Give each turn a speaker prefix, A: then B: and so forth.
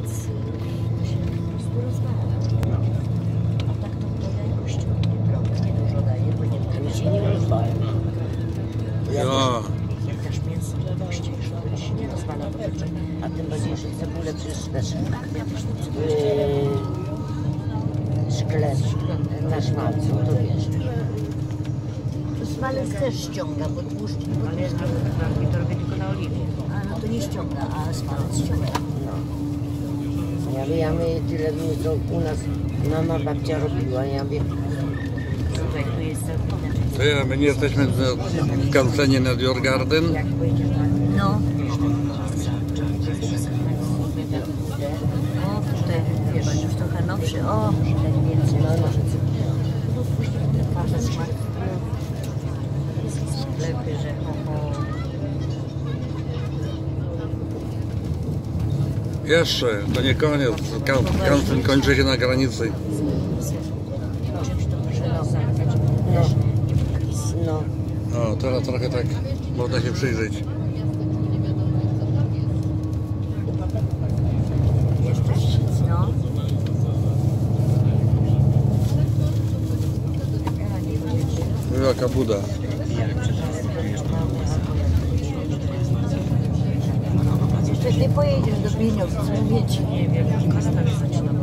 A: więc to się po prostu rozwala. No. A tak to daje kościołki, prawda? Nie dużo daje, bo nie się nie rozwala. Jak dasz mięso do kościołki, to się nie rozwala, a tym bardziej, że cebulę przecież też szkle na szmalcu, to wiesz. To smalec też ściąga, bo tłuszcz... Ale jest to robię tylko na oliwie. A no to nie ściąga, a smalec ściąga. No. Ja mówię tyle, co u nas mama, babcia robiła, ja wiem. Słuchaj, tu jest inaczej.
B: My nie jesteśmy w kancenie na Djurgården.
A: No. O, tutaj wiesz, już trochę nowszy. O, widać więcej. No, no później parę smaków. Sklepy, że
B: Jeszcze, to nie koniec. Kancen kończy się na granicy.
A: No.
B: O, teraz trochę tak można się przyjrzeć.
A: No.
B: Jaka Buda.
A: Jeszcze nie pojedziesz do pieniądze, co mówię ci. Nie wiem, jak zaczyna.